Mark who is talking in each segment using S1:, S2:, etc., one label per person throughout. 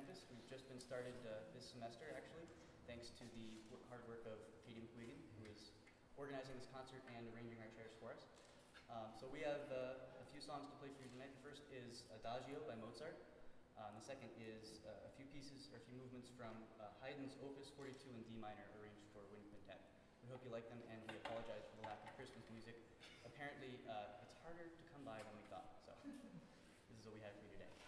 S1: Memphis. We've just been started this semester, actually, thanks to the hard work of Katie McQuiggan, who is organizing this concert and arranging our chairs for us. So we have a few songs to play for you tonight. The first is Adagio by Mozart. And the second is a few pieces, or a few movements from Haydn's Opus 42 in D minor, arranged for wind quintet. We hope you like them, and we apologize for the lack of Christmas music. Apparently, it's harder to come by than we thought, so this is what we have for you today.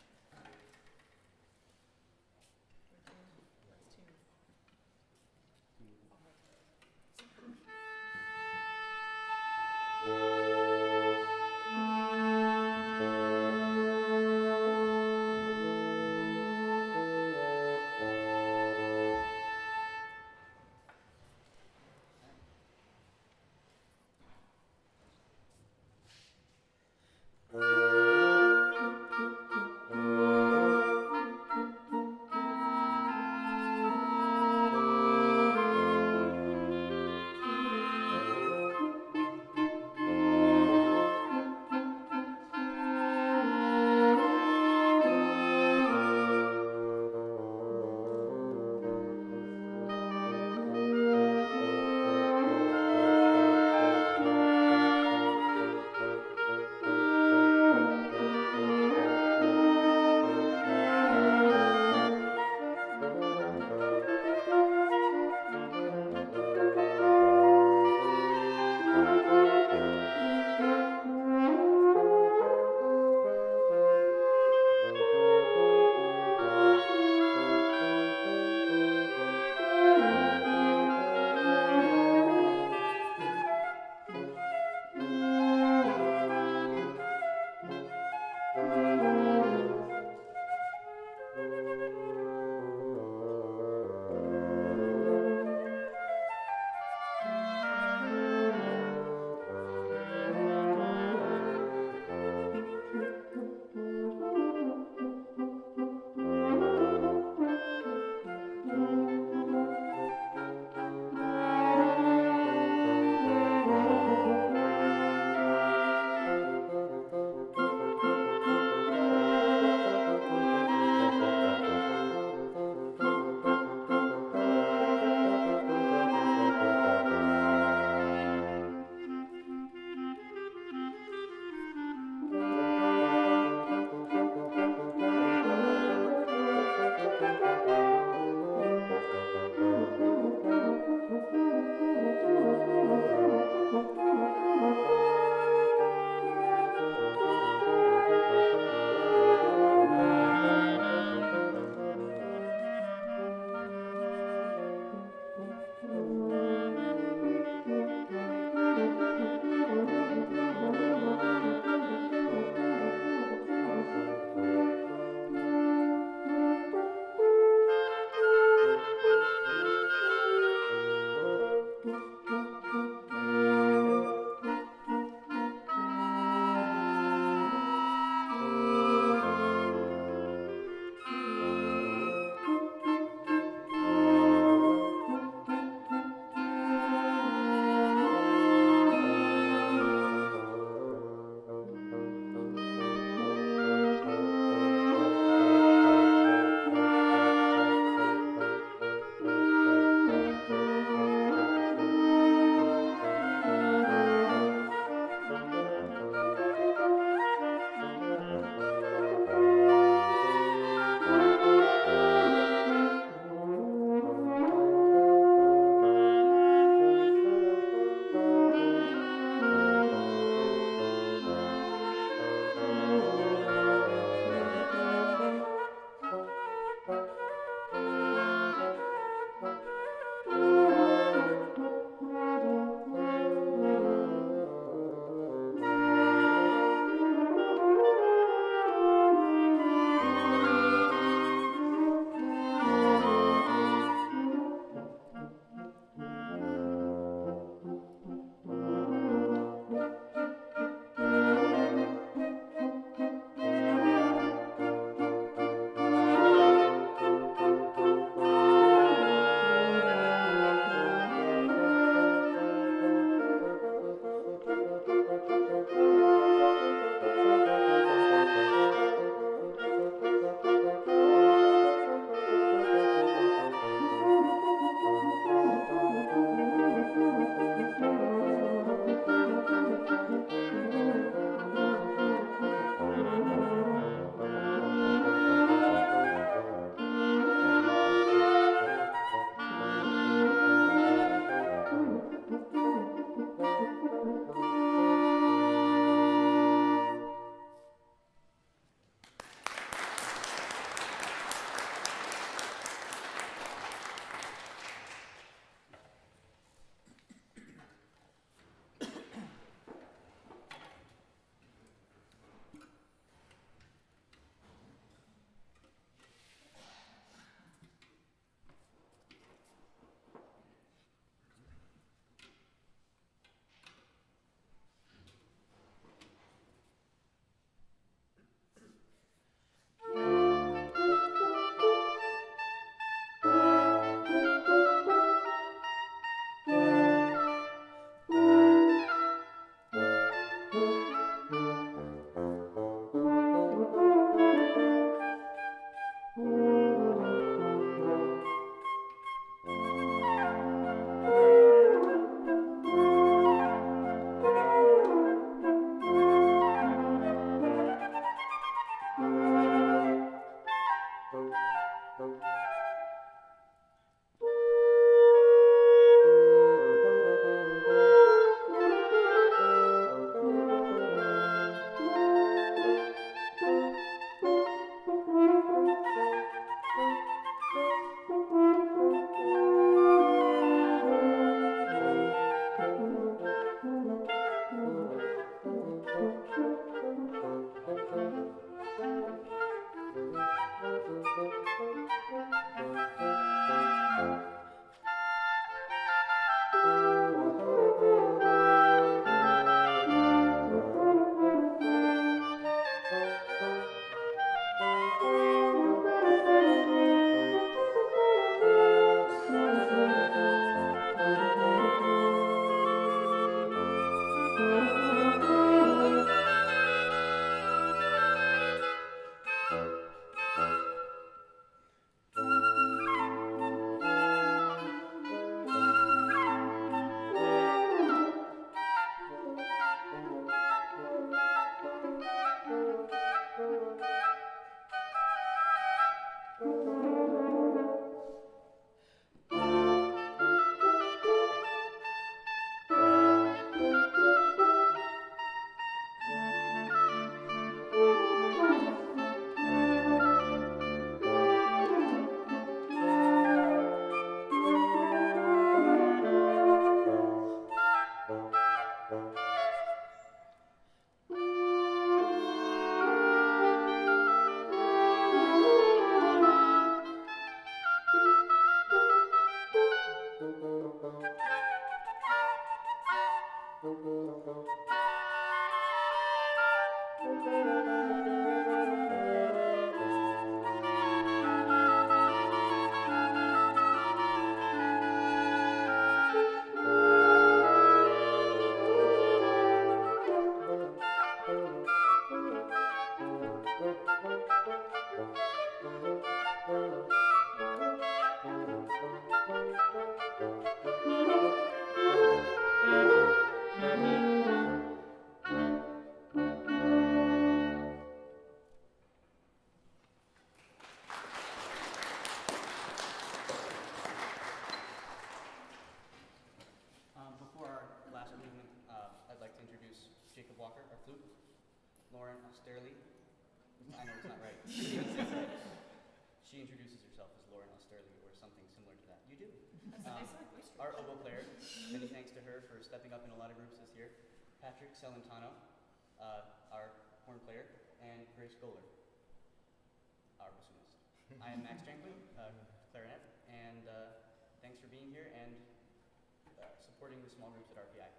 S1: You do.
S2: That's nice voice.
S1: Our oboe player, many thanks to her for stepping up in a lot of groups this year. Patrick Celentano, our horn player, and Grace Goller, our bassoonist. I am Max Janklin, clarinet, and thanks for being here and supporting the small groups at RPI.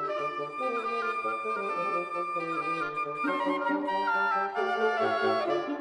S3: Thank you.